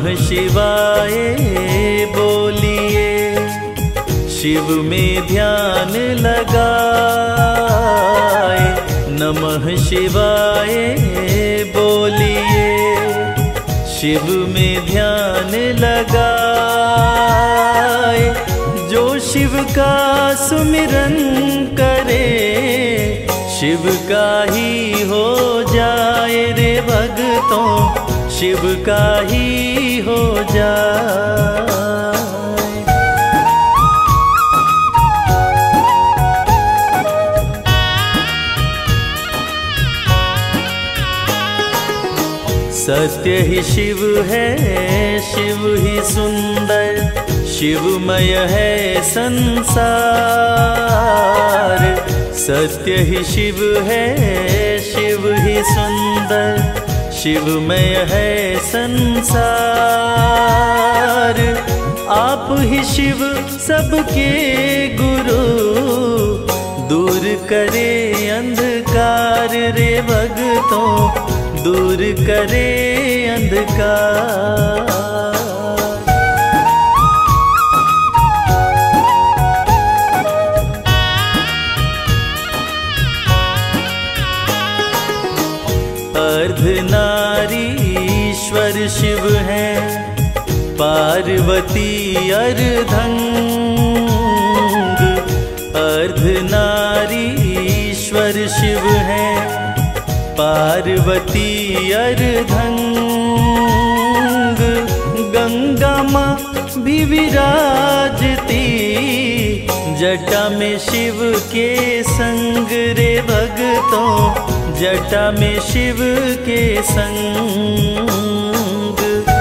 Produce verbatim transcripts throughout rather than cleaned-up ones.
नमः शिवाय बोलिए, शिव में ध्यान लगाए। नमः शिवाय बोलिए, शिव में ध्यान लगाए। जो शिव का सुमिरन करे, शिव का ही हो जाए रे भक्तों, शिव का ही हो जाए। सत्य ही शिव है, शिव ही सुंदर, शिवमय है संसार। सत्य ही शिव है, शिव ही सुंदर, शिवमय है संसार। आप ही शिव सबके गुरु, दूर करे अंधकार रे भक्तों, दूर करे अंधकार। अर्धनारीश्वर शिव है, पार्वती अर्धंग। अर्धनारीश्वर शिव है, पार्वती अर्धंग। गंगा माँ भी विराजती, जटा में शिव के संग रे भक्तों, जटा में शिव के संग।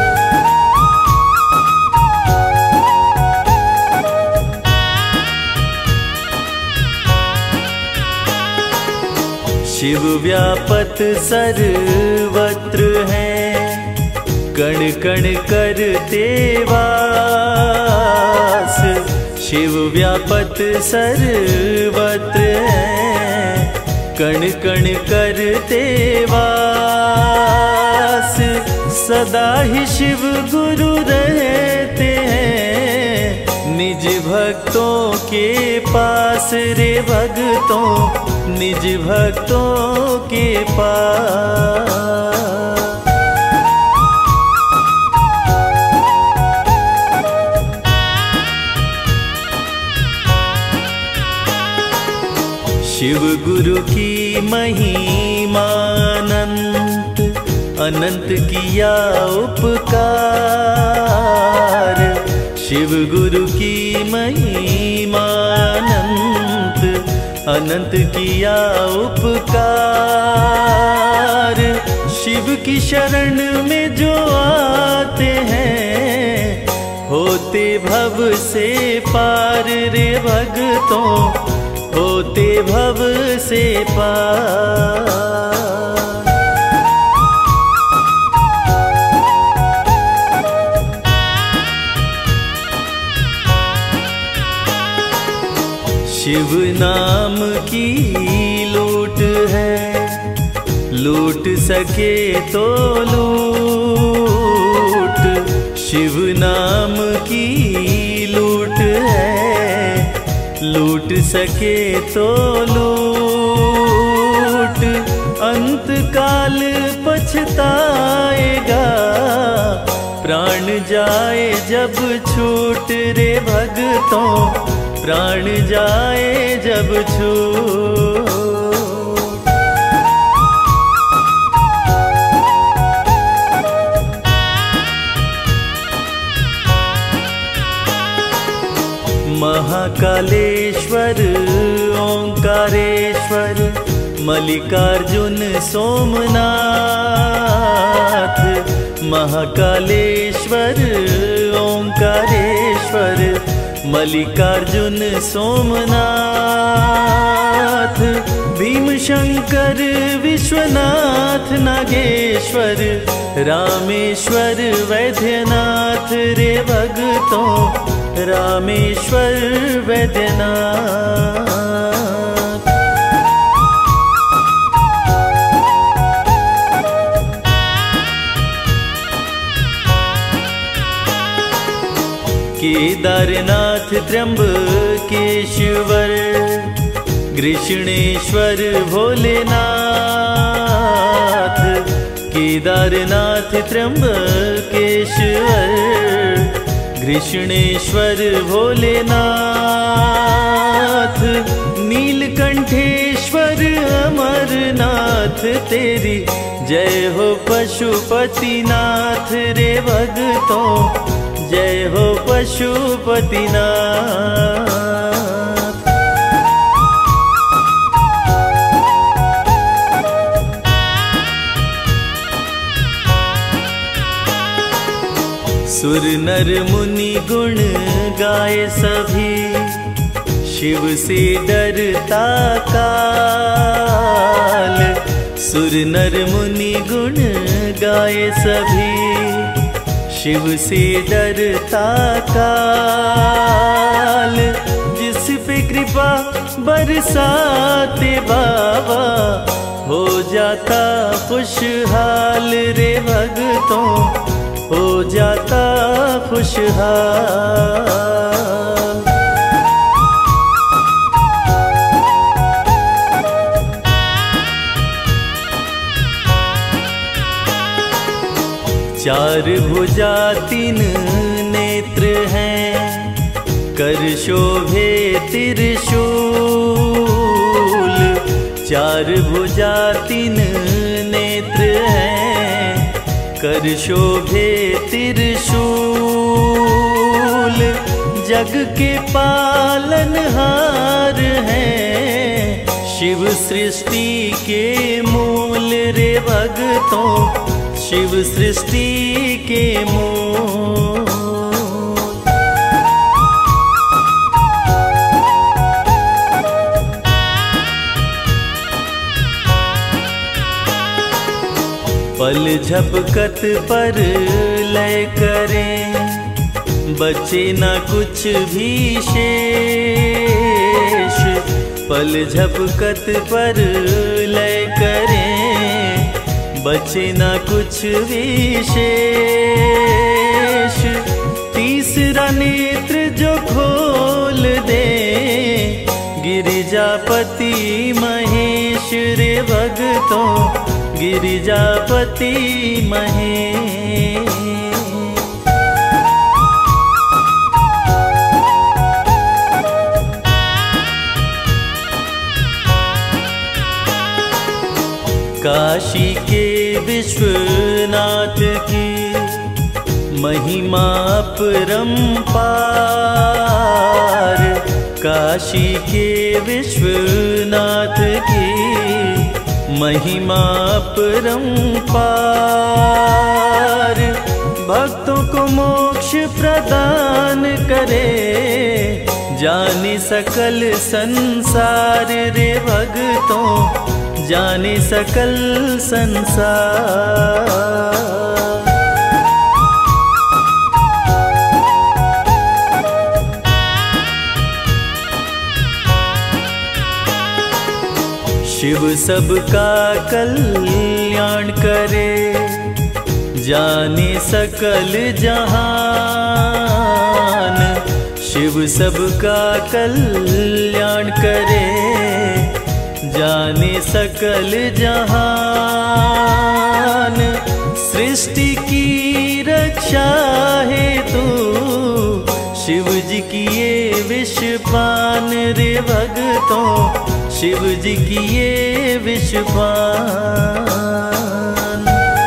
शिव व्यापत सर्वत्र है, कण कण करते वास। शिव व्यापत सर्वत्र है, कण कण करते वास। सदा ही शिव गुरु रहते हैं, निज भक्तों के पास रे भक्तों, निज भक्तों के पास। शिव गुरु की महिमा अनंत, अनंत किया उपकार। शिव गुरु की महिमा अनंत, अनंत किया उपकार। शिव की शरण में जो आते हैं, होते भव से पार रे भक्तों, होते भव से पार। शिव नाम की लूट है, लूट सके तो लूट। शिव नाम की लूट है, लूट सके तो लूट। अंत काल पछताएगा, प्राण जाए जब छूट रे भक्तों, प्राण जाए जब छूट। महाकालेश्वर ओंकारेश्वर, मल्लिकार्जुन सोमनाथ। महाकालेश्वर ओंकारेश्वर, मल्लिकार्जुन सोमनाथ। भीम शंकर विश्वनाथ नागेश्वर, रामेश्वर वैद्यनाथ रे भक्तों, रामेश्वर वैद्यनाथ। बद्रीनाथ त्र्यंबकेश्वर, कृष्णेश्वर भोलेनाथ, केदारनाथ त्र्यंबकेश्वर, कृष्णेश्वर भोलेनाथ, नीलकंठेश्वर अमरनाथ तेरी जय हो पशुपतिनाथ रे भगतों, जय हो पशुपतिनाथ। सुर नर मुनि गुण गाए सभी, शिव से डरता काल। सुर नर मुनि गुण गाए सभी, शिव से डरता काल। जिस पे कृपा बरसाते बाबा, हो जाता खुशहाल रे भगतों, हो जाता खुशहाल। चार भुजा तीन नेत्र हैं, कर शोभे त्रिशूल। चार भुजा तीन नेत्र हैं, कर शोभे त्रिशूल। जग के पालनहार हैं, शिव सृष्टि के मूल रे भगतों, शिव सृष्टि के मूल। पल झपकत पर लय करें, बचे न कुछ भी शेष। पल झपकत पर लय करें, बचे न कुछ भी शेष। तीसरा नेत्र जो खोल दे, गिरिजापति महेश रे भगतों, गिरिजापति महेश। काशी के विश्वनाथ की महिमा अपरंपार। काशी के विश्वनाथ की महिमा अपरंपार। भक्तों को मोक्ष प्रदान करे, जाने सकल संसार रे भगतों, जाने सकल संसार। शिव सबका कल्याण करे, जाने सकल जहान। शिव सबका कल्याण करे, जाने सकल जहान। सृष्टि की रक्षा है तू, शिव जी की ये विषपान रे भगतों, शिव जी की ये विषपान।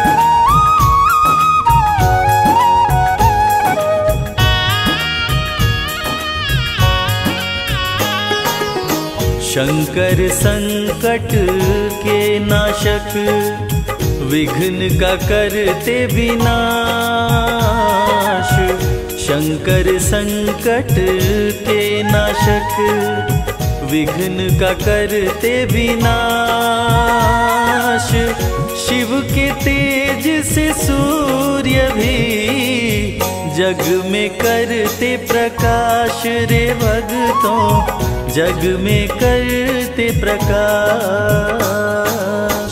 शंकर संकट के नाशक, विघ्न का करते विनाश। शंकर संकट के नाशक, विघ्न का करते विनाश। शिव के तेज से सूर्य भी जग में करते प्रकाश रे भगतों, जग में करते प्रकाश।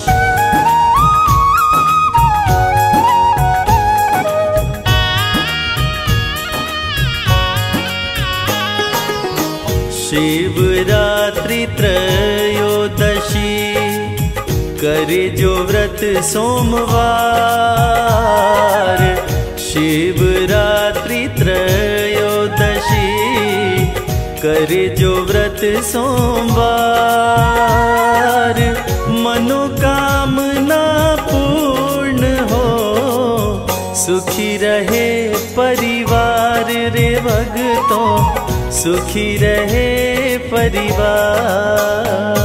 शिवरात्रि त्रयोदशी करे जो व्रत सोमवार। शिवरात्रि त्रयोदशी करे जो व्रत सोमवार। मनोकामना पूर्ण हो, सुखी रहे परिवार रे भक्तों, सुखी रहे परिवार।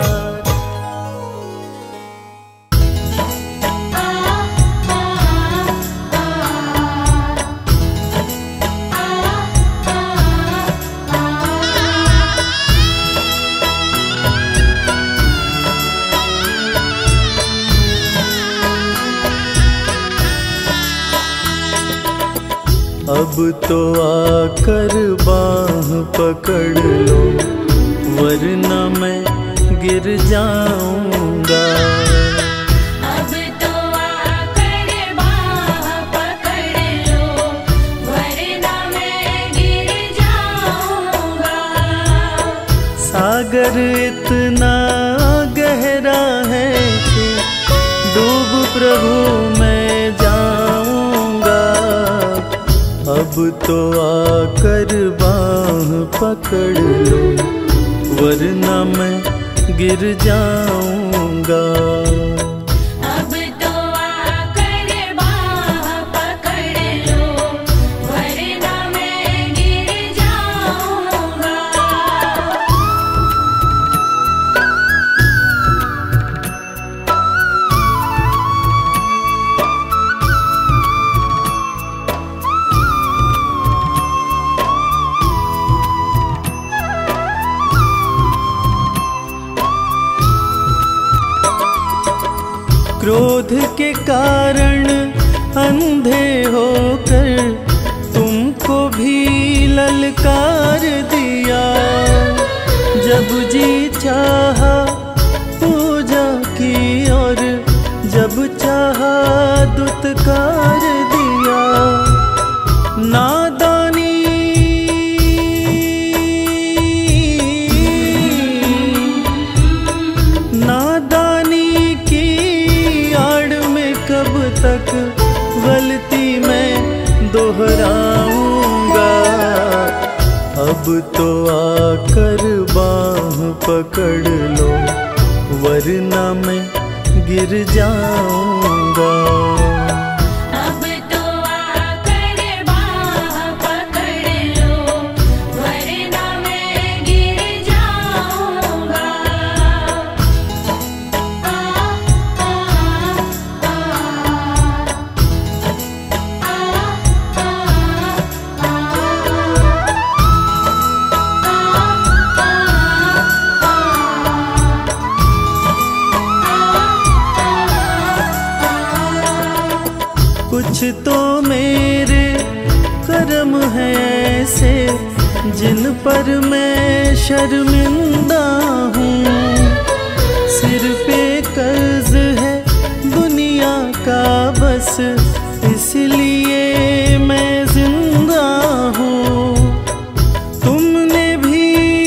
अब तो आकर बाह पकड़ लो, वरना मैं गिर जाऊंगा। अब तो आकर बाह पकड़ लो, वरना मैं गिर जाऊंगा। सागर इतना गहरा है कि डूब प्रभु मैं जाऊंगा। अब तो आकर बाह पकड़ लो, वरना मैं गिर जाऊंगा। अब तो आकर बाह पकड़ लो, वरना मैं गिर जाऊंगा। क्रोध के कारण अंधे होकर तुमको भी ललकार दिया। जब जी चाहा पूजा की और जब चाहा दुत्कार दिया। नादानी नादानी की आड़ में कब तक गलती मैं दोहराऊंगा। अब तो आकर बाह पकड़ लो, वरना मैं गिर जाऊंगा। अब तो आकर बाह पकड़ लो, वरना मैं गिर जाऊंगा। आ, आ, आ, आ, आ, कुछ तो मेरे कर्म हैं ऐसे जिन पर मैं शर्मिंदा हूँ। सिर पे कर्ज है दुनिया का बस, इसलिए मैं जिंदा हूँ। तुमने भी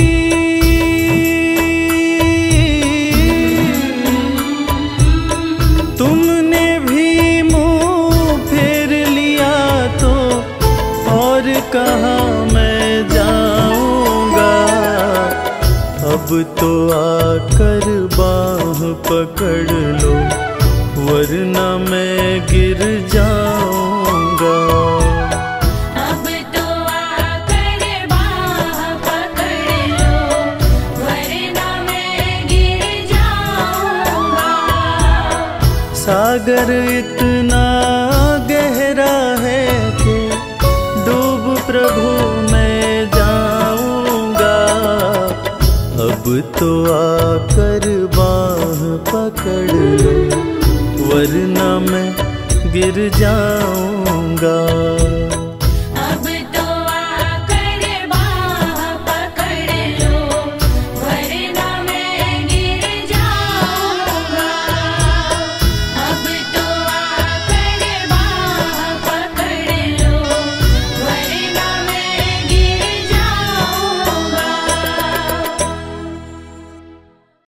तुमने भी कहाँ मैं जाऊंगा। अब तो आकर बाह पकड़ लो, वरना मैं गिर जाऊंगा। अब तो आकर बाह पकड़ लो, वरना मैं गिर जाऊंगा। सागर इतना गहरा है कि डूब प्रभु मैं जाऊंगा। अब तो आकर बाह पकड़ लो, वरना मैं गिर जाऊंगा।